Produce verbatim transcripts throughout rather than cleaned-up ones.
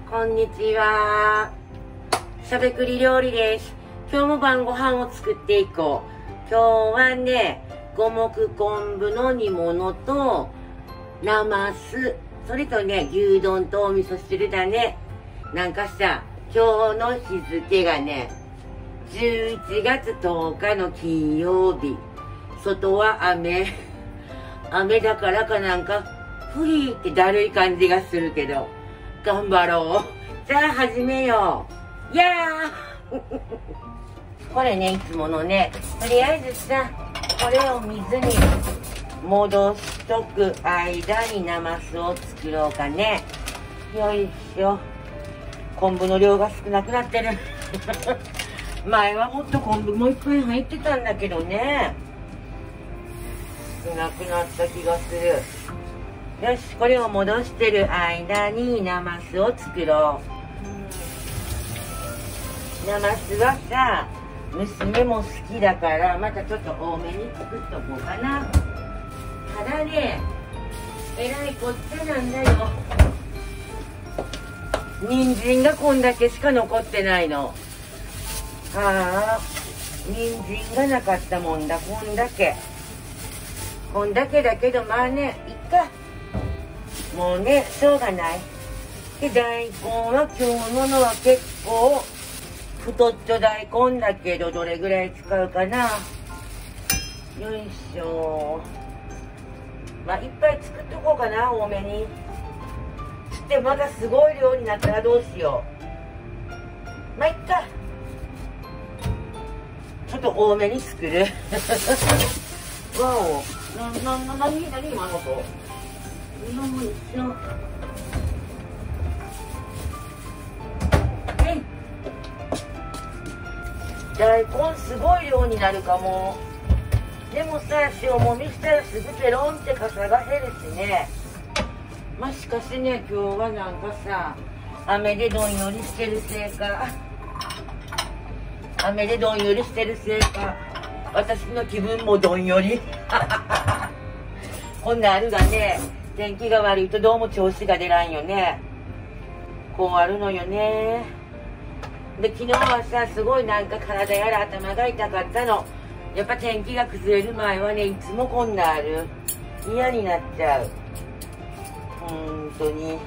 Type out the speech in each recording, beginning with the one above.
こんにちは。しゃべくり料理です。今日も晩ご飯を作っていこう。今日はね、五目昆布の煮物と、なますそれとね、牛丼とお味噌汁だね。なんかさ、今日の日付がね、じゅういちがつとおかの金曜日。外は雨。雨だからかなんか、ふいってだるい感じがするけど、頑張ろう。じゃあ始めよう。いやーこれね、いつものね、とりあえずさ、これを水に戻しとく間になますを作ろうかね。よいしょ。昆布の量が少なくなってる。前はもっと昆布もいっぱい入ってたんだけどね。少なくなった気がする。よし、これを戻してる間になますを作ろう。なますはさ、娘も好きだからまたちょっと多めに作っとこうかな。ただね、えらいこっちゃなんだよ。人参がこんだけしか残ってないの。はあ、人参がなかったもんだ。こんだけこんだけだけど、まあね、いっか。もうね、しょうがない。で、大根は今日ののは結構太っちょ大根だけど、どれぐらい使うかな。よいしょ。まあいっぱい作っとこうかな、多めに。つってまたすごい量になったらどうしよう。まあいっか。ちょっと多めに作る。わお。な、な、な、なに、なに今のと。大根すごい量になるかも。でもさ、塩もみしたらすぐペロンってかさが減るしね。まあしかしね、今日はなんかさ、雨でどんよりしてるせいか雨でどんよりしてるせいか私の気分もどんよりこんなあるがね、天気が悪いとどうも調子が出らんよね。こうあるのよね。で、昨日はさ、すごいなんか体やら頭が痛かったの。やっぱ天気が崩れる前はね、いつもこんなある。嫌になっちゃう。ほんとに。よい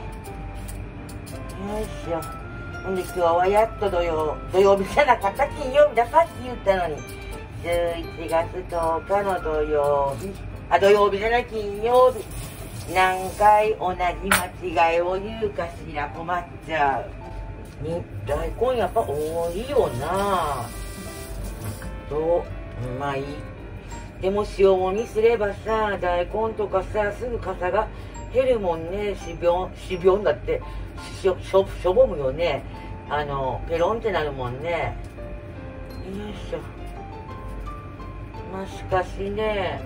しょ。ほんで今日はやっと土曜、土曜日じゃなかった、金曜日だ、さっき言ったのに。じゅういちがつとおかの土曜日。あ、土曜日じゃない、金曜日。何回同じ間違いを言うかしら、困っちゃう。に、大根やっぱ多いよなと、うまい。でも塩もみすればさ、大根とかさ、すぐ傘が減るもんね。しびょん、しびょんだって、しょ、しょ、しょぼむよね。あの、ペロンってなるもんね。よいしょ。まあしかしね、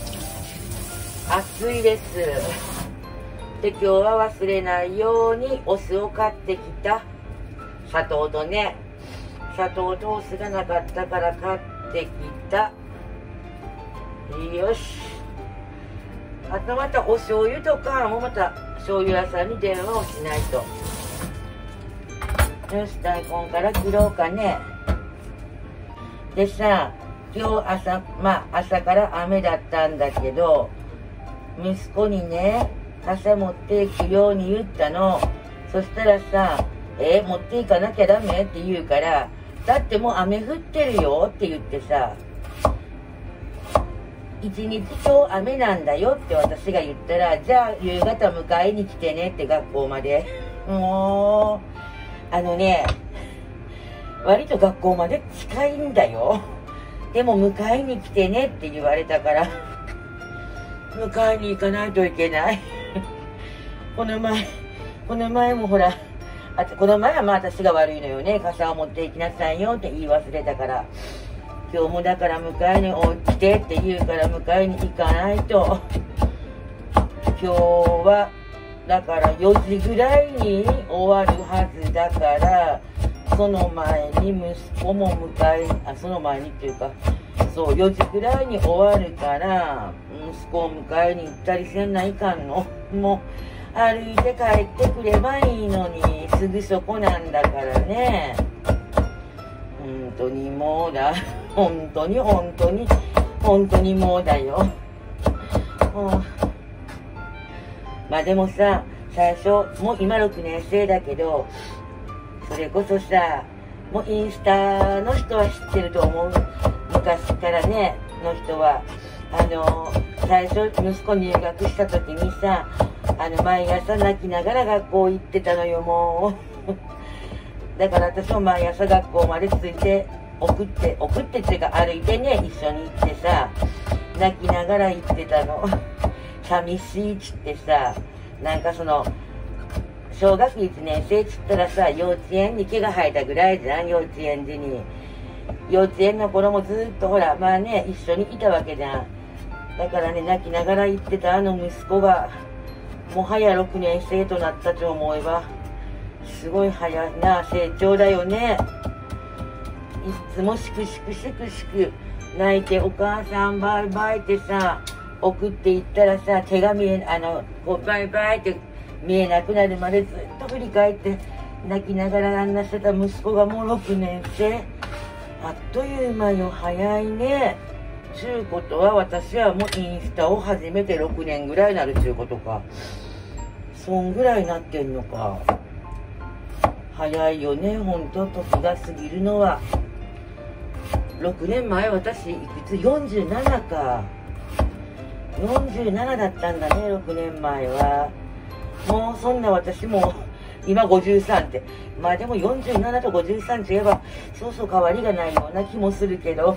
暑いです。で、今日は忘れないようにお酢を買ってきた。砂糖とね、砂糖とお酢がなかったから買ってきた。よし。あとまたお醤油とかもまた醤油屋さんに電話をしないと。よし、大根から切ろうかね。でさ、今日朝、まあ朝から雨だったんだけど、息子にね、傘持っていくように言ったの。そしたらさ、え、持っていかなきゃダメって言うから、だってもう雨降ってるよって言ってさ、一日今日雨なんだよって私が言ったら、じゃあ夕方迎えに来てねって学校まで。もう、あのね、割と学校まで近いんだよ。でも迎えに来てねって言われたから、迎えに行かないといけない。この前、この前もほら、あこの前はまあ私が悪いのよね。傘を持って行きなさいよって言い忘れたから。今日もだから迎えに来てって言うから迎えに行かないと。今日はだからよじぐらいに終わるはずだから、その前に息子も迎え、あ、その前にっていうか、そう、よじぐらいに終わるから、息子を迎えに行ったりせんないかんの。もう、歩いて帰ってくればいいのに、 すぐそこなんだからね。本当にもうだ。本当に本当に本当にもうだよ。もうまあでもさ、最初もう今ろくねん生だけど、それこそさ、もうインスタの人は知ってると思う。昔からねの人はあの最初息子入学した時にさ、あの毎朝泣きながら学校行ってたのよ。もうだから私も毎朝学校までついて送って送ってっていうか歩いてね、一緒に行ってさ、泣きながら行ってたの。寂しいっつってさ、なんかその小学いちねん生っつったらさ、幼稚園に毛が生えたぐらいじゃん。幼稚園時に幼稚園の頃もずっとほらまあね一緒にいたわけじゃん。だからね、泣きながら言ってたあの息子がもはやろくねん生となったと思えばすごい早いな、成長だよね。いつもしくしくしくしく泣いてお母さんバイバイってさ送っていったらさ、手が見えあのこうバイバイって見えなくなるまでずっと振り返って泣きながらあんなしてた息子がもうろくねん生。あっという間よ、早いね。ちゅうことは私はもうインスタを始めてろくねんぐらいになるちゅうことか。そんぐらいになってんのか。早いよね、ほんと時が過ぎるのは。ろくねんまえ私いくつ ?よんじゅうなな か。よんじゅうななだったんだね、ろくねんまえは。もうそんな私も今ごじゅうさんって、まあでもよんじゅうななとごじゅうさんって言えばそうそう変わりがないような気もするけど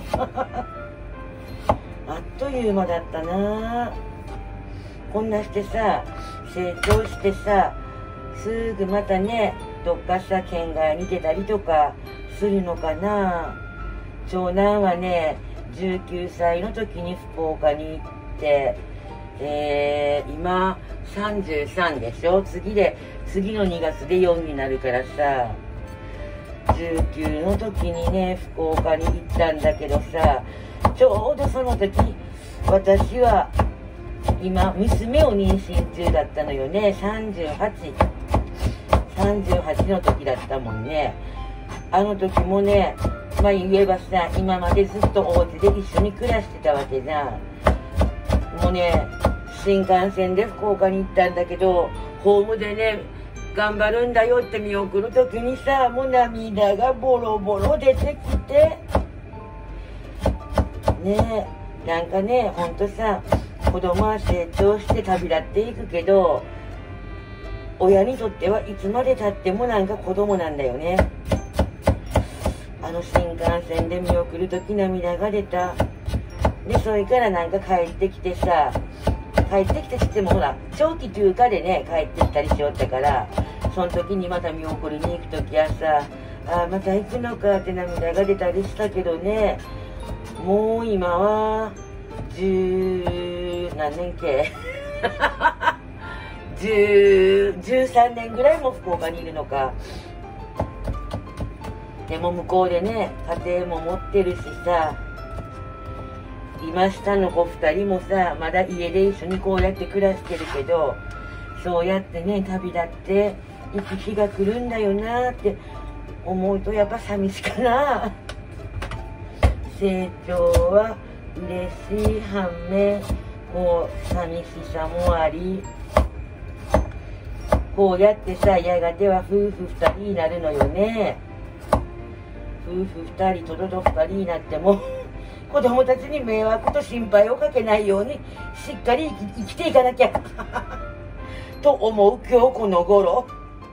あっという間だったな。こんなしてさ成長してさ、すぐまたねどっかさ県外に出たりとかするのかな。長男はねじゅうきゅうさいの時に福岡に行って、えー、今さんじゅうさんでしょ。次で次のにがつでよんになるからさ、じゅうきゅうの時にね福岡に行ったんだけどさ、ちょうどその時私は今娘を妊娠中だったのよね。さんじゅうはちさんじゅうはちの時だったもんね。あの時もね、まあ言えばさ、今までずっとお家で一緒に暮らしてたわけじゃん。もうね新幹線で福岡に行ったんだけど、ホームでね頑張るんだよって見送る時にさ、もう涙がボロボロ出てきてねえ、なんかねほんとさ、子供は成長して旅立っていくけど、親にとってはいつまでたってもなんか子供なんだよね。あの新幹線で見送る時涙が出た。でそれからなんか帰ってきてさ、帰ってきてしてもほら長期休暇でね帰ってきたりしよったから、その時にまた見送りに行く時はさ、ああまた行くのかって涙が出たりしたけどね、もう今は十何年系十十三年ぐらいも福岡にいるのか。でも向こうでね家庭も持ってるしさ、今下の子ふたりもさまだ家で一緒にこうやって暮らしてるけど、そうやってね旅立って行く日が来るんだよなって思うとやっぱ寂しかな。成長は嬉しい反面こう寂しさもあり、こうやってさやがては夫婦ふたりになるのよね。夫婦ふたりとどとふたりになっても子供たちに迷惑と心配をかけないようにしっかり生き、生きていかなきゃと思う今日この頃。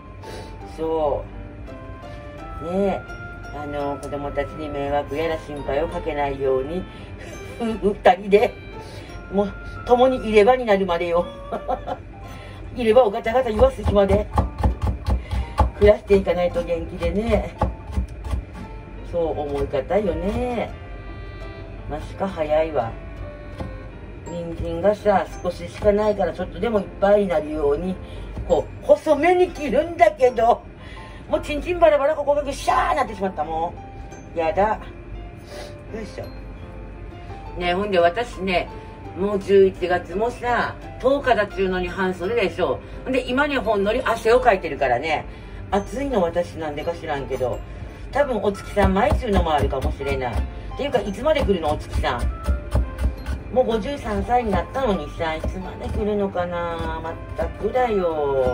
そうねえ、あの子供たちに迷惑やら心配をかけないように夫婦ふたりでもう共に入れ歯になるまでよ入れ歯をガタガタ言わす日まで暮らしていかないと元気でね。そう思い方よね。まあしか早いわ。人参がさ少ししかないからちょっとでもいっぱいになるようにこう細めに切るんだけど、もうチンチンバラバラここがぐしゃーなってしまったもん。やだ。よいしょ。ねえほんで私ねもうじゅういちがつもさとおかだっちゅうのに半袖でしょ。ほんで今ねほんのり汗をかいてるからね、 暑いの私なんでか知らんけど、多分お月さん前中のもあるかもしれない。っていうか、いつまで来るのお月さん。もうごじゅうさんさいになったのにさ、いつまで来るのかな。まったくだよ。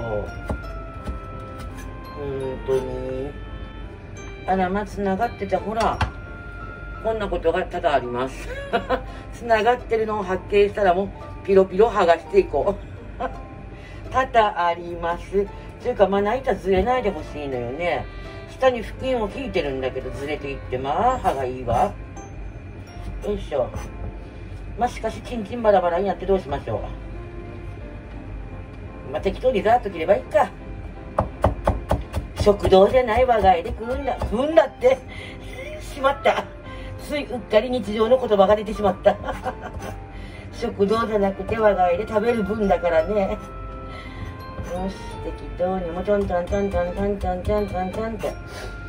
本当に。あら、まあ、つながってた。ほら。こんなことが多々あります。つながってるのを発見したらもう、ピロピロ剥がしていこう。多々あります。というか、まな板ずれないでほしいのよね。下に腹筋を引いてるんだけど、ずれていって、まあ、歯がいいわ。よいしょ。まあ、しかし、チンチンバラバラになってどうしましょう。まあ、適当にざーっと切ればいいか。食堂じゃない我が家で食うんだ。食うんだって。しまった。ついうっかり日常の言葉が出てしまった。食堂じゃなくて我が家で食べる分だからね。よし、適当にもちょんちょんちょんちょんちょんちょんちょんちょんちょんって。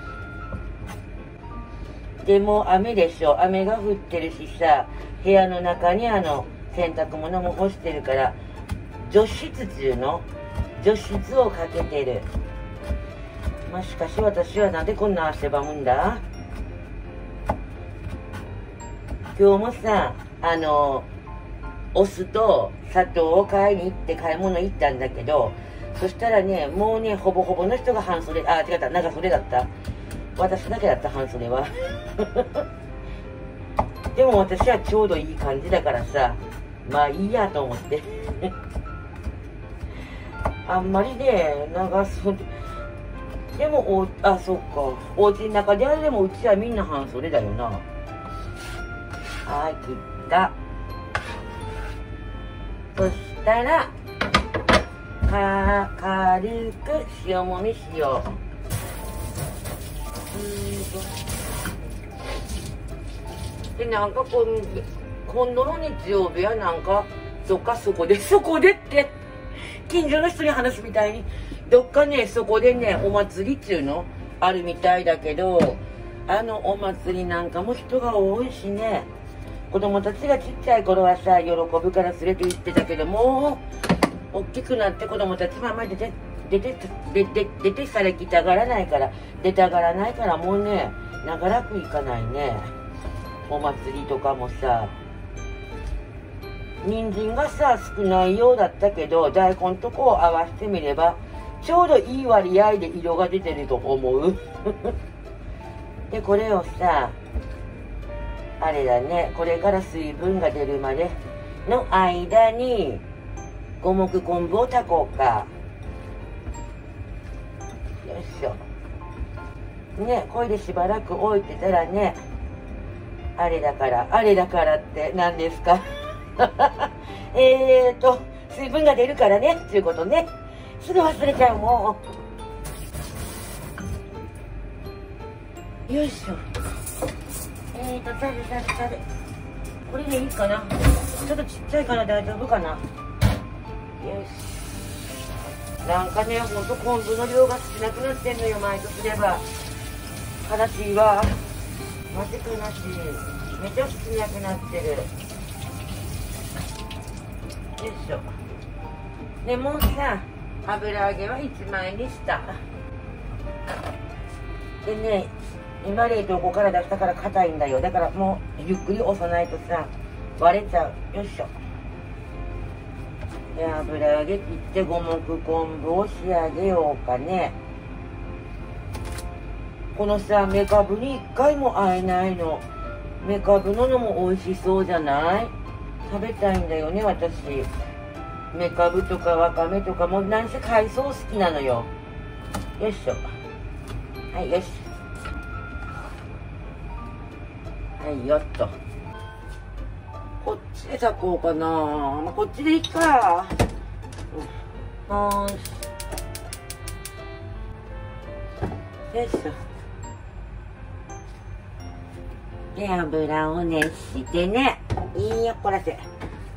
でも雨でしょ。雨が降ってるしさ、部屋の中にあの洗濯物も干してるから、除湿中の除湿をかけてる。まあ、しかし私はなんでこんな汗ばむんだ。今日もさ、あのお酢と砂糖を買いに行って買い物行ったんだけど、そしたらね、もうね、ほぼほぼの人が半袖、あ、違った、長袖だった。私だけだった、半袖は。でも私はちょうどいい感じだからさ、まあいいやと思って。あんまりね、長袖。でも、お、あ、そっか。お家の中であれでもうちはみんな半袖だよな。はい、切った。そしたら、か、軽く塩もみしよう。で、なんかこん、今度の日曜日はなんか、どっかそこで、そこでって、近所の人に話すみたいに、どっかね、そこでね、お祭りっていうのあるみたいだけど、あのお祭りなんかも人が多いしね、子供たちがちっちゃい頃はさ、喜ぶから連れて行ってたけど、もう、大きくなって子供たちもあんまり出て、出て、出て、出てされきたがらないから、出たがらないからもうね、長らく行かないね。お祭りとかもさ、人参がさ、少ないようだったけど、大根とこう合わせてみれば、ちょうどいい割合で色が出てると思う。で、これをさ、あれだね、これから水分が出るまでの間に、五目昆布を炊こうか。よいしょ。ね、これでしばらく置いてたらね、あれだから、あれだからって何ですか。えーと、水分が出るからね、っていうことね。すぐ忘れちゃう、もう。よいしょ。えーと、ざるざるざる。これでいいかな。ちょっとちっちゃいから大丈夫かな。よし。なんかね、ほんと昆布の量が少なくなってんのよ、毎年すれば。悲しいわ。マジ悲しい。めちゃ少なくなってる。よいしょ。でもうさ、油揚げはいちまいにした。でね、今冷凍庫から出したから硬いんだよ。だからもうゆっくり押さないとさ、割れちゃう。よいしょ。で、油揚げ切って五目昆布を仕上げようかね。このさ、めかぶに一回も会えないの。めかぶののも美味しそうじゃない？食べたいんだよね、私。めかぶとかわかめとかも何せ海藻好きなのよ。よいしょ。はい、よし。はいよっと。こっちで炊こうかな。まあ、こっちでいいか。うん、よし。よいしょ。で、油を熱してね。いいよ、こらせ。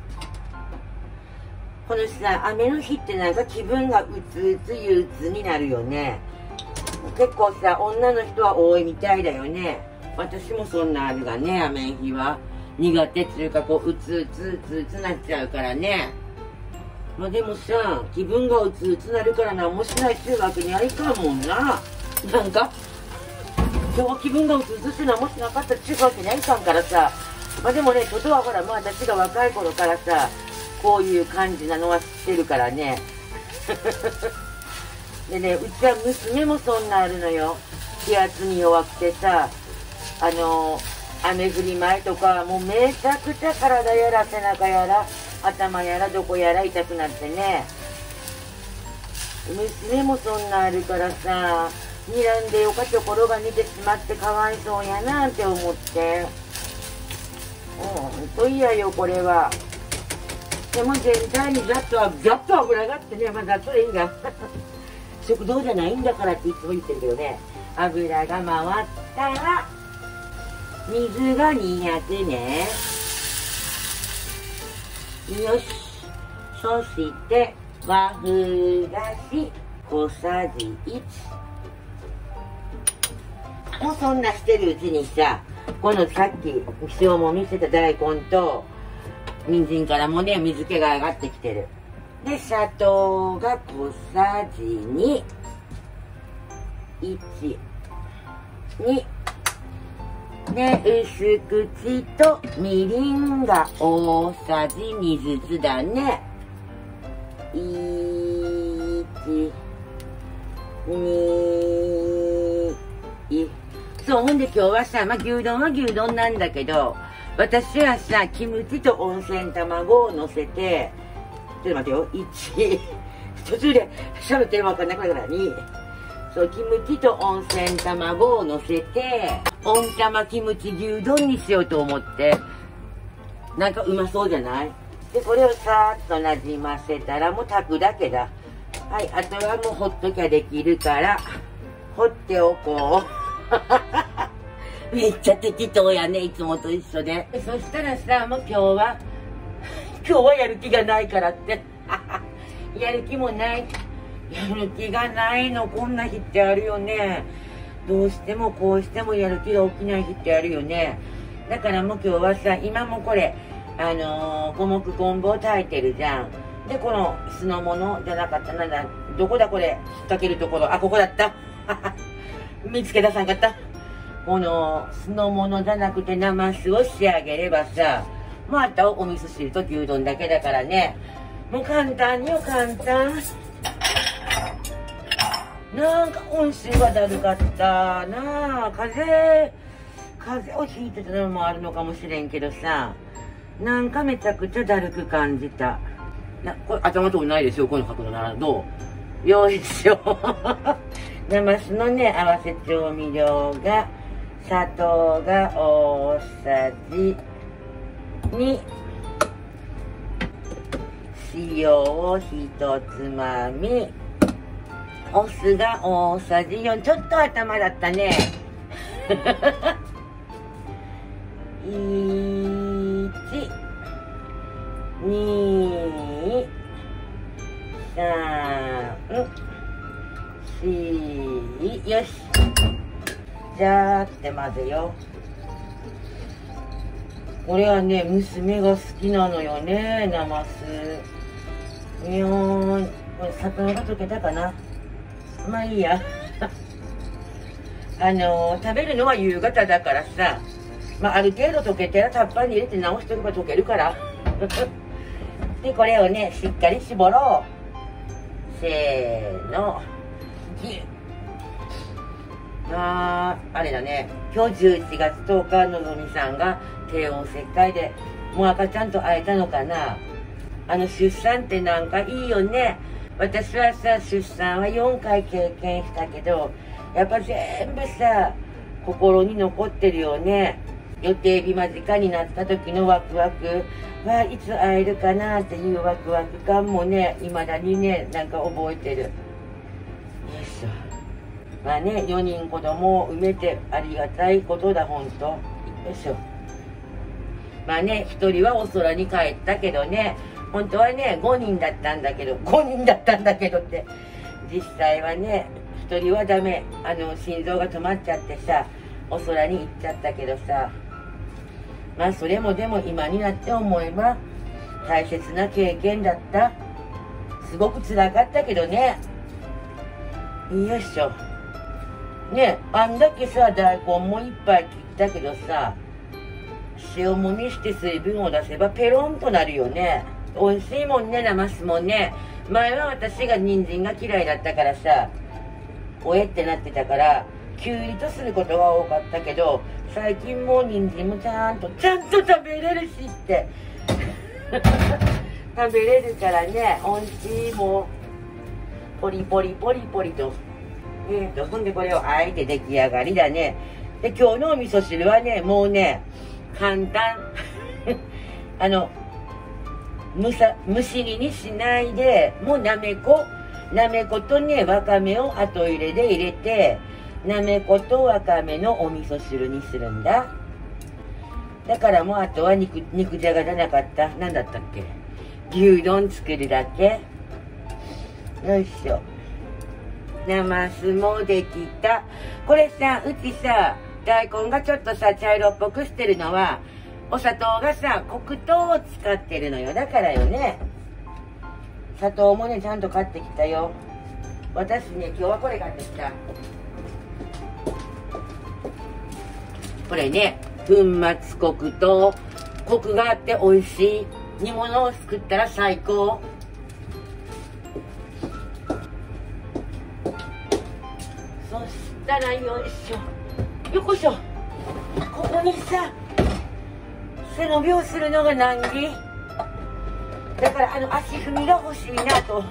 このさ、雨の日ってなんか気分がうつうつ憂鬱になるよね。結構さ、女の人は多いみたいだよね。私もそんなあるがね、雨の日は。苦手っていうか、こう、うつうつうつうつなっちゃうからね。 まあでもさ、気分がうつうつなるから何もしないっていうわけにはいかんもんな。なんか今日は気分がうつうつして何もしなかったっていうわけにはいかんからさ。まあでもね、外はほら、まあ私が若い頃からさ、こういう感じなのは知ってるからね。でね、うちは娘もそんなあるのよ。気圧に弱くてさ、あの雨降り前とかもうめちゃくちゃ体やら背中やら頭やらどこやら痛くなってね。娘もそんなあるからさ、睨んでよかところが似てしまってかわいそうやなって思って。ほんと嫌よこれは。でも全体にざっとはざっと油があってね、まあざっとでいいんだ。食堂じゃないんだからっていつも言ってるけどね。油が回ったら水がにひゃくね。よし。そして和風だし小さじいち。もうそんなしてるうちにさ、このさっき塩もみしてた大根と人参からもね水気が上がってきてる。で砂糖が小さじに、いち、にで薄口とみりんが大さじにずつだね。いち、に、そう、ほんで今日はさ、まあ、牛丼は牛丼なんだけど、私はさ、キムチと温泉卵を乗せて、ちょっと待ってよ、いち、途中で喋ってるの分かんなくなるからに、そう、キムチと温泉卵を乗せて、温玉キムチ牛丼にしようと思って、なんかうまそうじゃない？で、これをさーっとなじませたらもう炊くだけだ。はい、あとはもうほっときゃできるから、ほっておこう。めっちゃ適当やね、いつもと一緒で。そしたらさ、もう今日は、今日はやる気がないからって。やる気もない。やる気がないの、こんな日ってあるよね。どうしてもこうしてもやる気が起きない日ってあるよね。だからもう今日はさ、今もこれ、あのー、五目昆布を炊いてるじゃん。で、この酢の物じゃなかったなんだ、どこだこれ、引っ掛けるところ。あ、ここだった。見つけ出さんかった。この酢の物じゃなくてなますを仕上げればさ、もうあったお味噌汁と牛丼だけだからね。もう簡単よ、簡単。なんか今週はだるかったなあ。風邪、風邪をひいてたのもあるのかもしれんけどさ、なんかめちゃくちゃだるく感じた。な、これ頭とこないですよ、この角度なら。どう？よいしょ。なますのね、合わせ調味料が、砂糖が大さじに、塩をひとつまみ、お酢が大さじよん。ちょっと頭だったね。いち、に、さん、し、よし。じゃーって混ぜよ。これはね、娘が好きなのよね、なます。よーん。これ砂糖が溶けたかな。まあいいや。あのー、食べるのは夕方だからさ、まあある程度溶けたらタッパーに入れて直しておけば溶けるから。で、これをね、しっかり絞ろう。せーの。ぎゅっ。あー、あれだね。今日じゅういちがつとおか、のぞみさんが低温切開で、もう赤ちゃんと会えたのかな。あの出産ってなんかいいよね。私はさ、出産はよんかい経験したけど、やっぱ全部さ、心に残ってるよね。予定日間近になった時のワクワクはいつ会えるかなっていうワクワク感もね、未だにね、なんか覚えてる。よいしょ。まあね、よにん子供を産めてありがたいことだ、ほんと。よいしょ。まあね、ひとりはお空に帰ったけどね、本当はね、ごにんだったんだけど、ごにんだったんだけどって、実際はね、ひとりはダメ、あの、心臓が止まっちゃってさ、お空に行っちゃったけどさ、まあそれもでも今になって思えば、大切な経験だった。 すごくつらかったけどね。よいしょ。ね、あんだけさ、大根もいっぱい切ったけどさ、塩もみして水分を出せばペロンとなるよね。美味しいもんね、なますもんね。前は私が人参が嫌いだったからさ、おえってなってたから、きゅうりとすることが多かったけど、最近もう人参もちゃんと、ちゃんと食べれるしって。食べれるからね、美味しい、もう、ポリポリポリポリと。えーと、ほんでこれをあえて出来上がりだね。で、今日のお味噌汁はね、もうね、簡単。あの、むさ、蒸し煮にしないで、もうなめこ、なめことね、わかめを後入れで入れて、なめことわかめのお味噌汁にするんだ。だからもうあとは肉、肉じゃがじゃなかった。なんだったっけ？牛丼作るだけ。よいしょ。なますもできた。これさ、うちさ、大根がちょっとさ、茶色っぽくしてるのは、お砂糖がさ、黒糖を使ってるのよ。だからよね。砂糖もね、ちゃんと買ってきたよ。私ね、今日はこれ買ってきた。これね、粉末黒糖。コクがあって美味しい煮物を作ったら最高。そしたらよいしょ。よこしょ。ここにさ、背伸びをするのが難儀。だからあの足踏みが欲しいなと。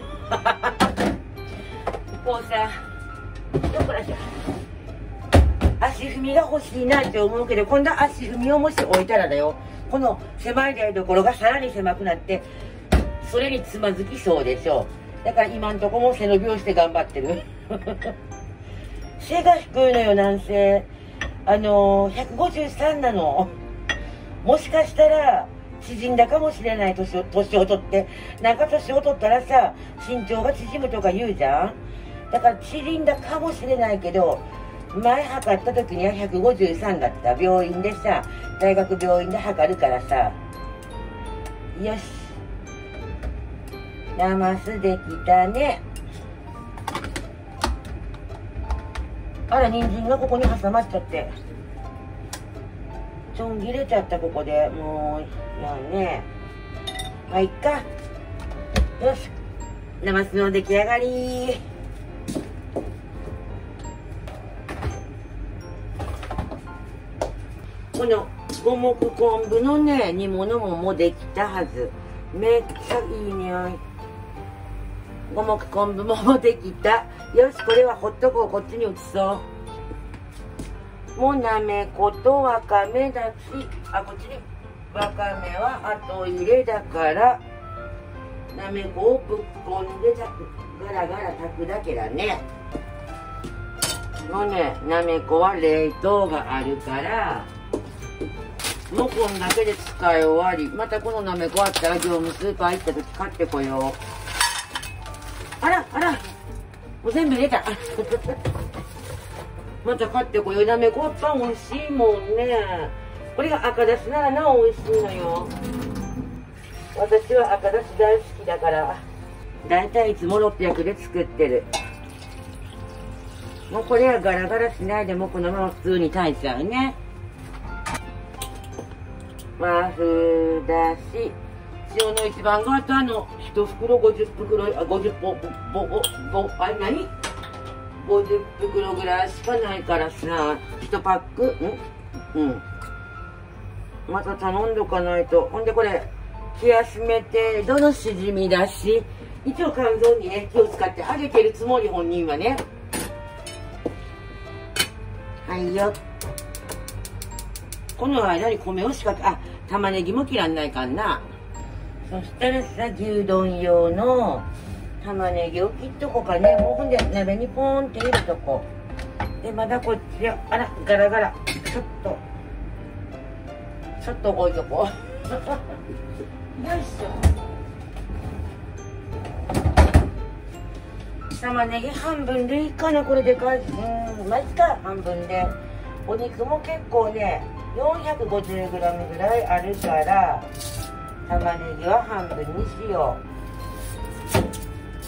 こうさ、よこらしょ。足踏みが欲しいなって思うけど、今度は足踏みをもし置いたらだよ。この狭い台所がさらに狭くなって、それにつまずきそうでしょ。だから今んとこも背伸びをして頑張ってる。背が低いのよ、なんせ。あのー、ひゃくごじゅうさんなの。もしかしたら、縮んだかもしれない、年を、年を取って。なんか年を取ったらさ、身長が縮むとか言うじゃん。だから縮んだかもしれないけど、前測った時にはひゃくごじゅうさんだった。病院でさ、大学病院で測るからさ。よし。なますできたね。あら、人参がここに挟まっちゃって。ちょん切れちゃった、ここで。もう、やね。まあ、いっか。よし。なますの出来上がり。この五目昆布のね、煮物ももうできたはず。めっちゃいい匂い。五目昆布ももうできた。よし、これはほっとこう。こっちに移そう。もうなめことわかめだし、あ、こっちにわかめは後入れだから、なめこをぶっこんでガラガラ炊くだけだね。もうね、なめこは冷凍があるから、もうこんだけで使い終わり。またこのなめこあったら業務スーパー行った時買ってこよう。あらあら、もう全部入れた。また買ってこよう。なめこパン美味しいもんね。これが赤だしならなお美味しいのよ。私は赤だし大好きだから、だいたいいつもろっぴゃくで作ってる。もうこれはガラガラしないでもこのまま普通に炊いちゃうね。和風だし、塩の一番があとあの一袋ごじゅっぷくろ、あ、ごじゅっぽ、ぼ、ぼ、ぼ、あれ何 ?ごじゅっぷくろぐらいしかないからさ、いちパック、んうん。また頼んどかないと。ほんでこれ、冷やしめ程度のしじみだし、一応肝臓にね、気を使ってあげてるつもり、本人はね。はいよ。この間に米をしかけ、あ、玉ねぎも切らんないかんな。そしたらさ、牛丼用の玉ねぎを切っとこうかね。もうほんで鍋にポーンって入れとこう。で、まだこっちは、あら、ガラガラ。ちょっと、ちょっと置いとこう。よいしょ。玉ねぎ半分でいいかな、これでかい。うん、まあいいか、半分で。お肉も結構ね、よんひゃくごじゅうグラム ぐらいあるから、玉ねぎは半分にしよう。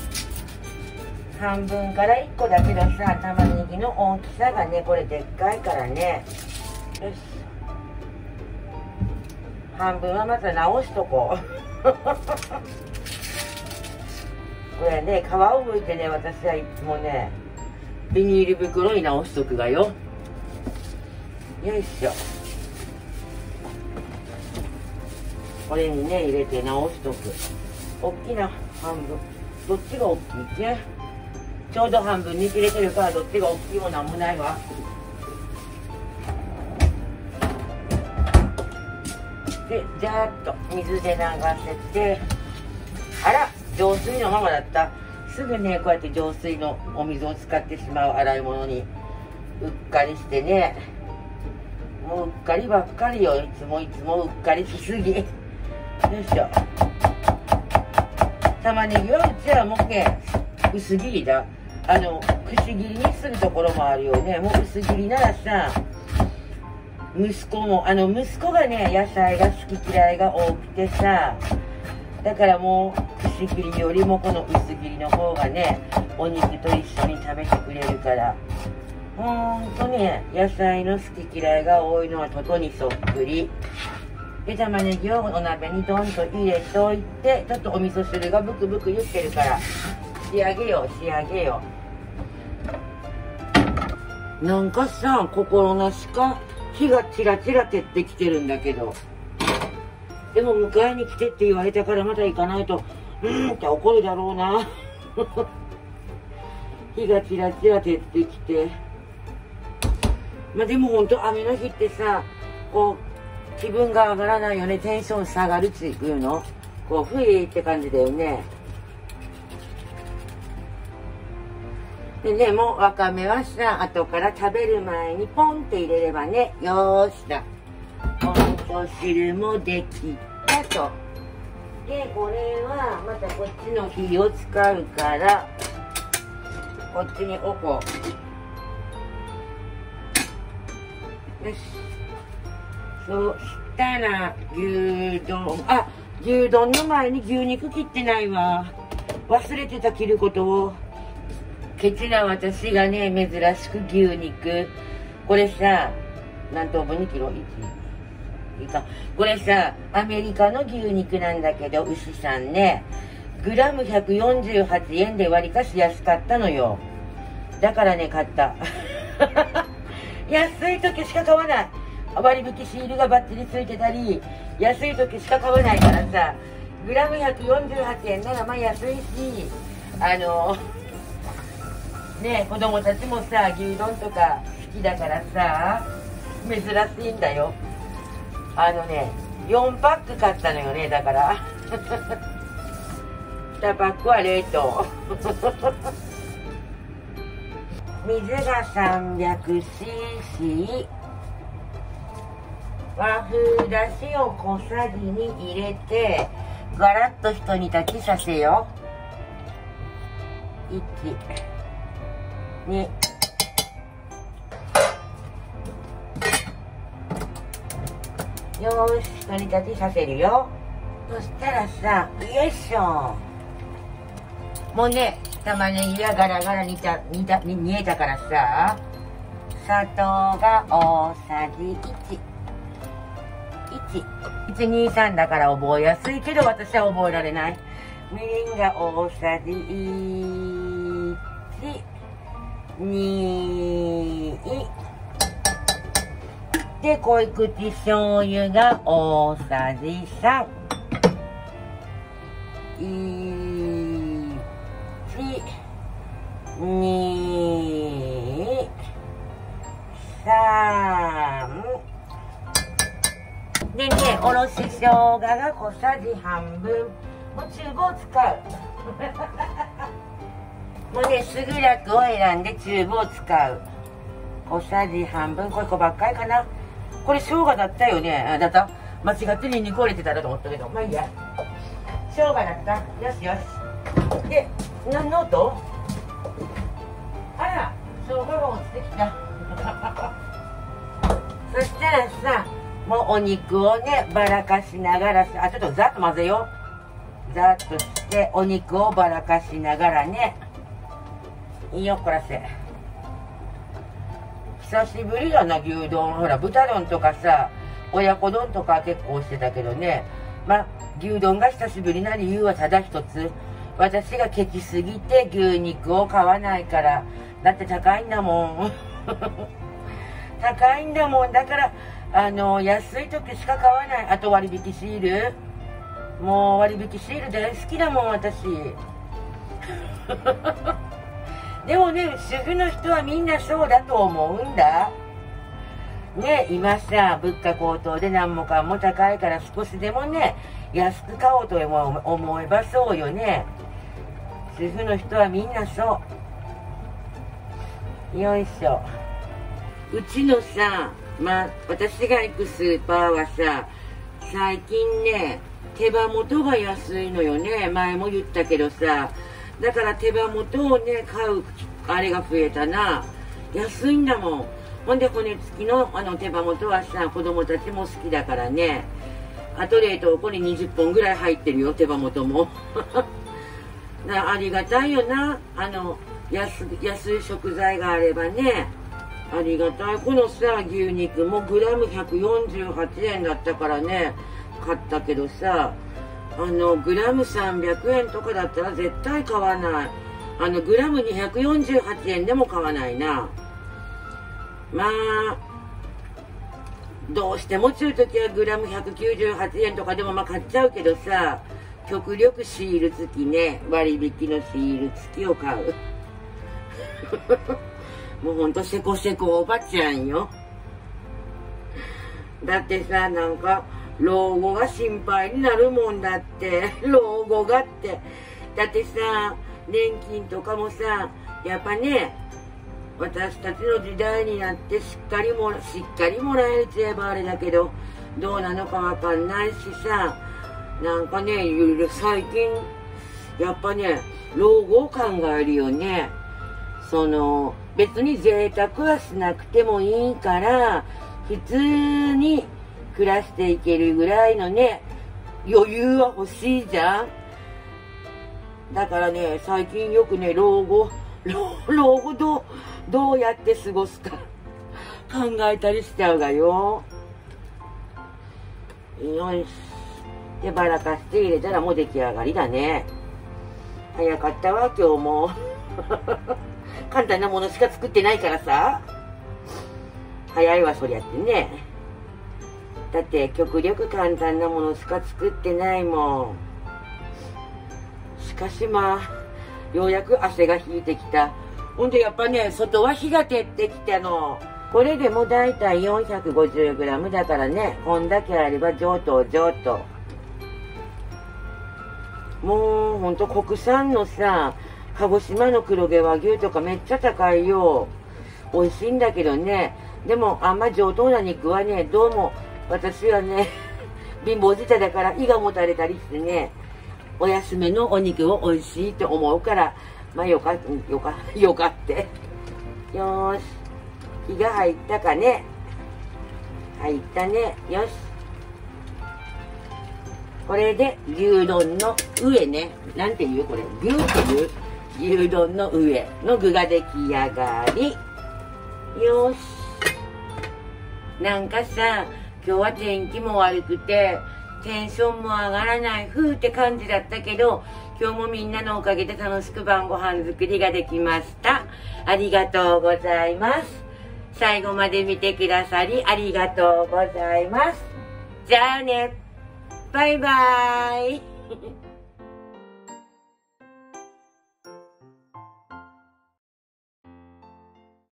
半分からいっこだけどさ、玉ねぎの大きさがねこれでっかいからね。よし、半分はまた直しとこうこれね、皮を剥いてね、私はいつもねビニール袋に直しとくがよ。よいしょ、これにね入れて直しとく。大きな半分、どっちが大きいっけ？ちょうど半分に切れてるからどっちが大きいもなんもないわ。で、ジャーっと水で流せて、あら、浄水のままだった。すぐねこうやって浄水のお水を使ってしまう洗い物にうっかりしてね。もううっかりばっかりよ。いつもいつもうっかりしすぎ。よいしょ。玉ねぎはうちはもうね薄切りだ。あのくし切りにするところもあるよね。もう薄切りならさ、息子もあの息子がね野菜が好き嫌いが多くてさ、だからもうくし切りよりもこの薄切りの方がねお肉と一緒に食べてくれるから、ほんとね野菜の好き嫌いが多いのはととにそっくりで、玉ねぎをお鍋にドンと入れといて、ちょっとお味噌汁がブクブク言ってるから仕上げよう仕上げよう。なんかさ、心なしか火がチラチラ照ってきてるんだけど、でも迎えに来てって言われたからまた行かないとうーんって怒るだろうな火がチラチラ照ってきて、まあでもほんと雨の日ってさ、こう気分が上がらないよね。テンション下がるっていうの、こうふいって感じだよね。でね、もうわかめはさ、後から食べる前にポンって入れればね、よーしだ、お味噌汁もできたと。でこれはまたこっちの火を使うからこっちに置こう。よし、そしたら牛丼、あ、牛丼の前に牛肉切ってないわ。忘れてた切ることを。ケチな私がね、珍しく牛肉。これさ、何等分にキロ ?いち。いいか。これさ、アメリカの牛肉なんだけど、牛さんね、グラムひゃくよんじゅうはちえんで割りかし安かったのよ。だからね、買った。安い時しか買わない。割引シールがバッチリついてたり、安い時しか買わないからさ、グラムひゃくよんじゅうはちえんならまあ安いし、あのねえ、子供たちもさ牛丼とか好きだからさ珍しいんだよ。あのねよんパック買ったのよね。だからにパックは冷凍水が さんびゃくシーシー、 和風だしを小さじに入れてガラッとひと煮立ちさせよう。いちによーし、ひと煮立ちさせるよ。そしたらさ、よいしょ、もうね玉ねぎがガラガラ煮た煮た煮えたからさ、砂糖が大さじいち、いちにさんだから覚えやすいけど私は覚えられない。みりんが大さじいち、にで濃い口醤油が大さじさん、いち、に、さんでね、おろし生姜が小さじ半分、もうチューブを使うもうね、すぐらくを選んでチューブを使う。小さじ半分、これこばっかりかな。これ生姜だったよね。だった間違ってニンニク入れてたらと思ったけど、まあいいや。生姜だった。よしよし。で、何の音？あら、生姜が落ちてきたそしたらさ、もうお肉をねばらかしながらさ、あ、ちょっとざっと混ぜよう。ざっとしてお肉をばらかしながらね、 いいよこらせ。久しぶりだな牛丼。ほら豚丼とかさ親子丼とか結構してたけどね。まあ牛丼が久しぶりな理由はただ一つ、私がケチすぎて牛肉を買わないから。だって高いんだもん高いんだもん。だからあの安い時しか買わない。あと割引シール、もう割引シール大好きだもん私でもね主婦の人はみんなそうだと思うんだね。今さ物価高騰で何もかんも高いから、少しでもね安く買おうと思えばそうよね。主婦の人はみんなそう。よいしょ。うちのさ、まあ私が行くスーパーはさ、最近ね手羽元が安いのよね。前も言ったけどさ、だから手羽元をね買うあれが増えたな。安いんだもん。ほんで骨付きのあの手羽元はさ、子供たちも好きだからね。あと冷凍庫ににじゅっぽんぐらい入ってるよ、手羽元もありがたいよな、あの 安, 安い食材があればね。ありがたい。このさ牛肉もグラムひゃくよんじゅうはちえんだったからね買ったけどさ、あのグラムさんびゃくえんとかだったら絶対買わない。あのグラムにひゃくよんじゅうはちえんでも買わないな。まあどうしてもちゅう時はグラムひゃくきゅうじゅうはちえんとかでもまあ買っちゃうけどさ、極力シール付きね、割引のシール付きを買うもうほんとせこせこおばちゃんよ。だってさ、なんか老後が心配になるもんだって。老後がって、だってさ年金とかもさやっぱね、私たちの時代になってしっかりもしっかりもらえるって言えばあれだけど、どうなのかわかんないしさ、なんかね最近やっぱね老後を考えるよね。その別に贅沢はしなくてもいいから普通に暮らしていけるぐらいのね余裕は欲しいじゃん。だからね最近よくね老後老, 老後どうどうやって過ごすか考えたりしちゃうがよ。よし。でばらかして入れたらもう出来上がりだね。早かったわ今日も簡単なものしか作ってないからさ、早いわそりゃってね。だって極力簡単なものしか作ってないもん。しかしまあようやく汗が引いてきた。ほんでやっぱね外は日が照ってきたの。これでもだいたい よんひゃくごじゅうグラム だからね、こんだけあれば上等上等。もうほんと国産のさ鹿児島の黒毛和牛とかめっちゃ高いよ。美味しいんだけどね、でもあんま上等な肉はねどうも私はね貧乏舌だから胃がもたれたりしてね、お安めのお肉を美味しいと思うから、まあよかよかよかってよーし。火が入ったかね。入ったね。よし。これで牛丼の上ね、なんていうこれ牛っていう牛丼の上の具が出来上がり。よし。なんかさ今日は天気も悪くてテンションも上がらないふうって感じだったけど、今日もみんなのおかげで楽しく晩ご飯作りができました。ありがとうございます。最後まで見てくださりありがとうございます。じゃあね。バイバーイ